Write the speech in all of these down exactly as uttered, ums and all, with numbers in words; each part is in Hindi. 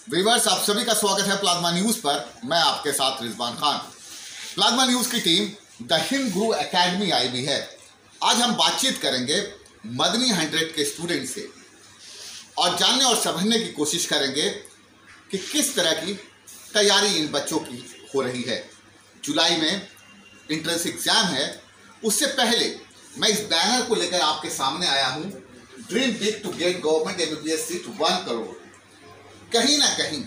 व्यूअर्स, आप सभी का स्वागत है प्लाज्मा न्यूज पर। मैं आपके साथ रिजवान खान। प्लाज्मा न्यूज की team the Hind Guru academy आई हुई है। आज हम बातचीत करेंगे मदनी हंड्रेड के स्टूडेंट से और जानने और समझने की कोशिश करेंगे कि किस तरह की तैयारी इन बच्चों की हो रही है। जुलाई में इंट्रेंस एग्जाम है, उससे पहले मैं इस बैनर को लेकर आपके सामने आया हूं, dream big to get government MBBS seat one crore. कहीं ना कहीं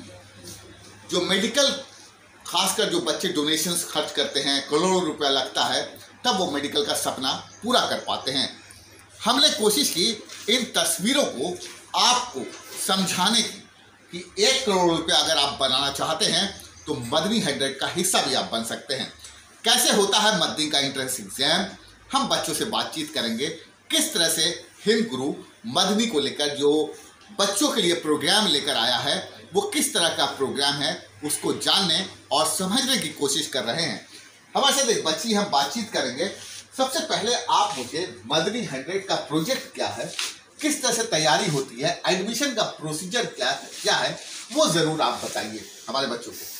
जो मेडिकल, खासकर जो बच्चे डोनेशंस खर्च करते हैं, करोड़ों रुपया लगता है, तब वो मेडिकल का सपना पूरा कर पाते हैं। हमने कोशिश की इन तस्वीरों को आपको समझाने की कि एक करोड़ रुपया अगर आप बनाना चाहते हैं तो मदनी हंड्रेड का हिस्सा भी आप बन सकते हैं। कैसे होता है मदनी का एंट्रेंस एग्जाम, हम बच्चों से बातचीत करेंगे। किस तरह से हिंद गुरु मदनी को लेकर जो बच्चों के लिए प्रोग्राम लेकर आया है, वो किस तरह का प्रोग्राम है, उसको जानने और समझने की कोशिश कर रहे हैं। हमारे साथ एक बच्ची, हम बातचीत करेंगे। सबसे पहले आप मुझे मदनी हंड्रेड का प्रोजेक्ट क्या है, किस तरह से तैयारी होती है, एडमिशन का प्रोसीजर क्या क्या है, वो जरूर आप बताइए हमारे बच्चों को।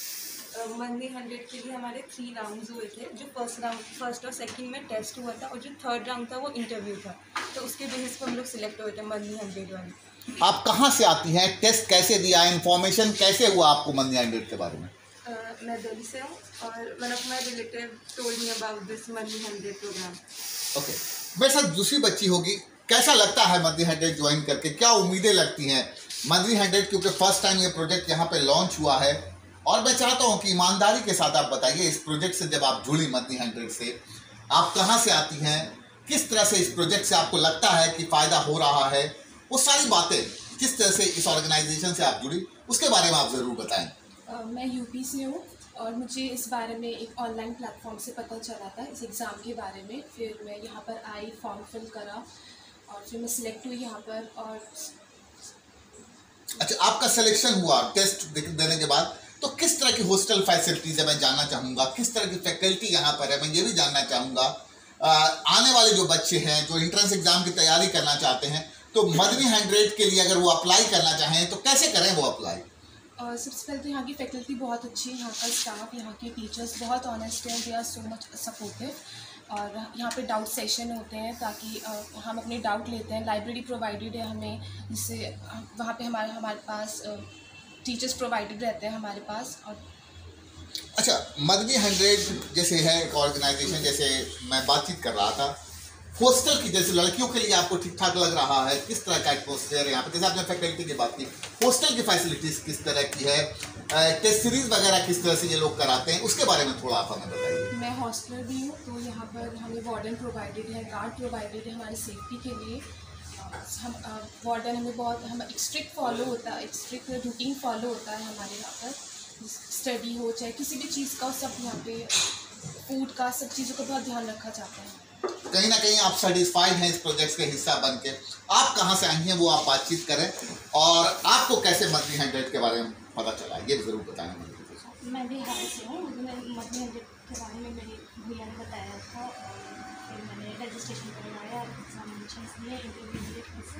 मदनी हंड्रेड के लिए हमारे थ्री राउंड्स हुए थे। जो फर्स्ट राउंड फर्स्ट और सेकंड में टेस्ट हुआ था और जो थर्ड राउंड था वो इंटरव्यू था। तो उसके बेसिस पर हम लोग सिलेक्ट हुए थे मदनी हंड्रेड वाले। आप कहाँ से आती हैं, टेस्ट कैसे दिया, इन्फॉर्मेशन कैसे हुआ आपको मदनी हंड्रेड के बारे में? uh, मैं दिल्ली से हूँ और one of my relative told me about this Madani hundred programme. Okay, मेरे साथ दूसरी बच्ची होगी। कैसा लगता है मदनी हंड्रेड ज्वाइन करके, क्या उम्मीदें लगती हैं मदनी हंड्रेड, क्योंकि फर्स्ट टाइम ये प्रोजेक्ट यहाँ पे लॉन्च हुआ है। और मैं चाहता हूँ कि ईमानदारी के साथ आप बताइए, इस प्रोजेक्ट से जब आप जुड़ी मदनी हंड्रेड से, आप कहाँ से आती हैं, किस तरह से इस प्रोजेक्ट से आपको लगता है कि फ़ायदा हो रहा है, वो सारी बातें, किस तरह से इस ऑर्गेनाइजेशन से आप जुड़ी, उसके बारे में आप ज़रूर बताएं। uh, मैं यूपी से हूँ और मुझे इस बारे में एक ऑनलाइन प्लेटफॉर्म से पता चला था इस एग्ज़ाम के बारे में। फिर मैं यहाँ पर आई, फॉर्म फिल करा और फिर मैं सिलेक्ट हुई यहाँ पर। और अच्छा, आपका सिलेक्शन हुआ टेस्ट देने के बाद, तो किस तरह की हॉस्टल फैसिलिटीज़ है मैं जानना चाहूँगा, किस तरह की फैकल्टी यहाँ पर है मैं ये भी जानना चाहूँगा। आने वाले जो बच्चे हैं जो एंट्रेंस एग्जाम की तैयारी करना चाहते हैं, तो मदनी हंड्रेड के लिए अगर वो अप्लाई करना चाहें तो कैसे करें वो अप्लाई? uh, सबसे पहले तो यहाँ की फैकल्टी बहुत अच्छी है, यहाँ का स्टाफ, यहाँ के टीचर्स बहुत ऑनेस्ट हैं, they are so much supportive. और यहाँ पे डाउट सेशन होते हैं ताकि uh, हम अपने डाउट लेते हैं। लाइब्रेरी प्रोवाइडेड है हमें, जिससे वहाँ पे हमारे हमारे पास टीचर्स uh, प्रोवाइडेड रहते हैं हमारे पास। और अच्छा, मदनी हंड्रेड जैसे है एक ऑर्गेनाइजेशन, जैसे मैं बातचीत कर रहा था, हॉस्टल की जैसे लड़कियों के लिए आपको ठीक ठाक लग रहा है, किस तरह का एटमोसफेयर है यहाँ पे? जैसे आपने फैकल्टी की बात की, हॉस्टल की फैसिलिटीज़ किस तरह की है, टेस्ट सीरीज वगैरह किस तरह से ये लोग कराते हैं, उसके बारे में थोड़ा आप हमें बताइए। मैं हॉस्टलर भी हूँ, तो यहाँ पर हमें वार्डन प्रोवाइडेड है, गार्ड प्रोवाइडेड है हमारी सेफ्टी के लिए। हम वार्डन हमें बहुत हम एक स्ट्रिक्ट फॉलो होता है, एक स्ट्रिक्ट रूटीन फॉलो होता है हमारे यहाँ पर। स्टडी हो चाहे किसी भी चीज़ का, सब यहाँ पे फूड का, सब चीज़ों का बहुत ध्यान रखा जाता है। कहीं ना कहीं आप सेटिस्फाइड हैं इस प्रोजेक्ट के हिस्सा बन के। आप कहाँ से आई हैं वो आप बातचीत करें, और आपको कैसे मदनी हंड्रेड के बारे में पता चला ये जरूर बताएं। मैं बिहार से हूँ, मुझे मदनी हंड्रेड के बारे में मेरी भैया ने बताया था और फिर मैंने रजिस्ट्रेशन करवाया, एग्जामिनेशन दिए, इंटरव्यू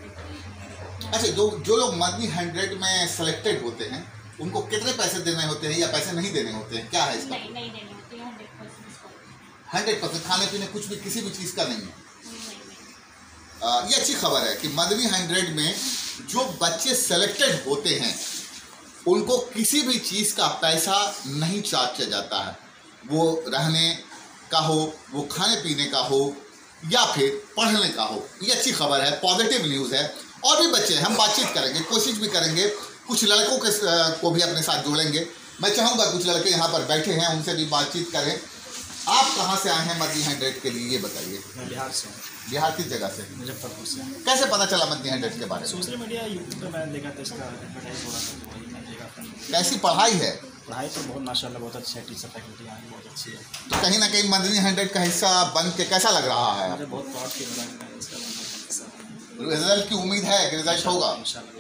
दिए। अच्छा, जो जो लोग मदनी हंड्रेड में सेलेक्टेड होते हैं उनको कितने पैसे देने होते हैं या पैसे नहीं देने होते हैं, क्या है इसका? नहीं नहीं देने होते हैं, हंड्रेड परसेंट हंड्रेड परसेंट खाने पीने कुछ भी, किसी भी चीज़ का नहीं है। नहीं नहीं। आ, ये अच्छी खबर है कि मदनी हंड्रेड में जो बच्चे सेलेक्टेड होते हैं उनको किसी भी चीज़ का पैसा नहीं चार्ज किया जाता है। वो रहने का हो, वो खाने पीने का हो, या फिर पढ़ने का हो। ये अच्छी खबर है, पॉजिटिव न्यूज़ है। और भी बच्चे, हम बातचीत करेंगे, कोशिश भी करेंगे, कुछ लड़कों के को भी अपने साथ जोड़ेंगे। मैं चाहूँगा कुछ लड़के यहाँ पर बैठे हैं, उनसे भी बातचीत करें। आप कहाँ से आए हैं मदनी हंड्रेड के लिए, ये बताइए। मैं बिहार से हूँ। बिहार किस जगह से? मुजफ्फरपुर से। कैसे पता चला मदनी हंड्रेड के बारे में? सोशल मीडिया, यूट्यूब पे मैंने देखा था, इसका एडवर्टाइज हो रहा था, तो वही मैंने देखा। कैसी पढ़ाई है? पढ़ाई तो बहुत माशाल्लाह बहुत अच्छी है, टीचर फैकल्टी यहाँ की बहुत अच्छी है। तो कहीं ना कहीं मदनी हंड्रेड का हिस्सा बन के कैसा लग रहा है? मुझे बहुत प्राउड फील हो रहा है इसका। रिजल्ट की उम्मीद है कि रिजल्ट होगा?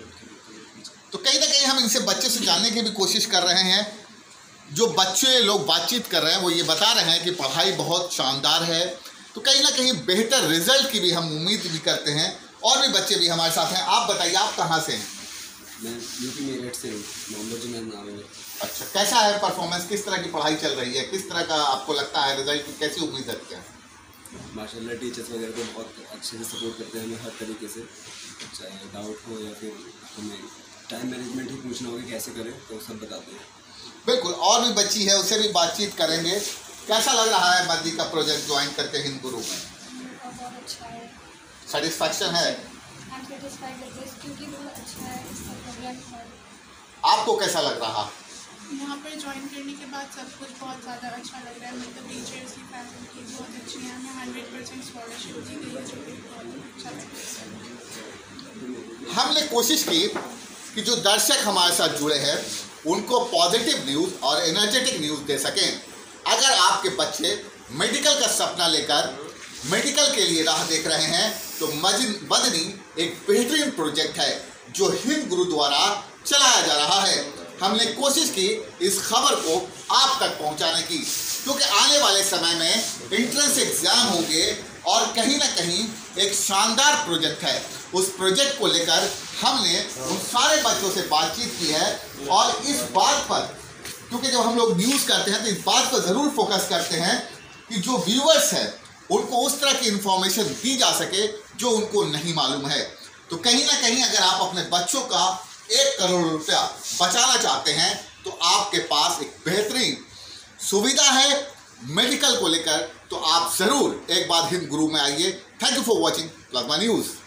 तो कहीं ना कहीं हम इनसे बच्चे से जानने की भी कोशिश कर रहे हैं। जो बच्चे लोग बातचीत कर रहे हैं वो ये बता रहे हैं कि पढ़ाई बहुत शानदार है, तो कहीं ना कहीं बेहतर रिजल्ट की भी हम उम्मीद भी करते हैं। और भी बच्चे भी हमारे साथ हैं। आप बताइए, आप कहाँ से हैं? मैं यूपी मेरठ से हूँ, मोहम्मद जुनैद नाम है। अच्छा, कैसा है परफॉर्मेंस, किस तरह की पढ़ाई चल रही है, किस तरह का आपको लगता है रिजल्ट की कैसी उम्मीद रखते हैं? माशाल्लाह टीचर्स वगैरह तो बहुत अच्छे से सपोर्ट करते हैं हमें हर तरीके से, चाहे डाउट हो या फिर हमें टाइम मैनेजमेंट ही पूछना हो कि कैसे करें तो सब बताते हैं। बिल्कुल, और भी बच्ची है उससे भी बातचीत करेंगे। कैसा लग रहा है मदनी का प्रोजेक्ट ज्वाइन करके हिंद गुरु में? बहुत अच्छा है। सेटिस्फैक्शन है? I am satisfied with this क्योंकि बहुत अच्छा है इसका प्रोग्राम है। आपको कैसा लग रहा? यहाँ पर ज्वाइन करने के बाद सब कुछ बहुत ज़्यादा अच्छा लग रहा है। मतलब टीचर्स की फैसिलिटी बहुत अच्छी है, हमें हंड्रेड परसेंट स्कॉलरशिप दी गई है जो कि बहुत अच्छा लग रहा है। हमने कोशिश की कि जो दर्शक हमारे साथ जुड़े हैं उनको पॉजिटिव न्यूज़ और एनर्जेटिक न्यूज़ दे सकें। अगर आपके बच्चे मेडिकल का सपना लेकर मेडिकल के लिए राह देख रहे हैं तो मदनी एक बेहतरीन प्रोजेक्ट है जो हिंद गुरु द्वारा चलाया जा रहा है। हमने कोशिश की इस खबर को आप तक पहुंचाने की, क्योंकि आने वाले समय में एंट्रेंस एग्जाम होंगे और कहीं ना कहीं एक शानदार प्रोजेक्ट है। उस प्रोजेक्ट को लेकर हमने उन सारे बच्चों से बातचीत की है और इस बात पर, क्योंकि जब हम लोग न्यूज़ करते हैं तो इस बात पर ज़रूर फोकस करते हैं कि जो व्यूअर्स हैं उनको उस तरह की इंफॉर्मेशन दी जा सके जो उनको नहीं मालूम है। तो कहीं ना कहीं अगर आप अपने बच्चों का एक करोड़ रुपया बचाना चाहते हैं तो आपके पास एक बेहतरीन सुविधा है मेडिकल को लेकर, तो आप ज़रूर एक बार हिंद गुरु में आइए। Thank you for watching plasma news.